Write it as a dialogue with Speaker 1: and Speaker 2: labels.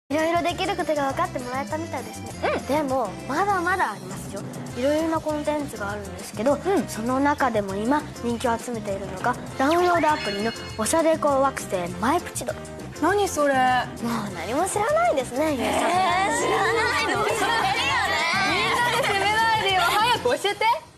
Speaker 1: いろいろできることが分かってもらえたみたいですね。でもまだまだありますよ。いろいろなコンテンツがあるんですけど、その中でも今人気を集めているのがダウンロードアプリのおしゃれコ惑星マイプチド。
Speaker 2: 何それ？
Speaker 1: もう何も知らないですね、ゆうさん。
Speaker 2: 知らないの？それみんなで責めないでよ。早く教えて。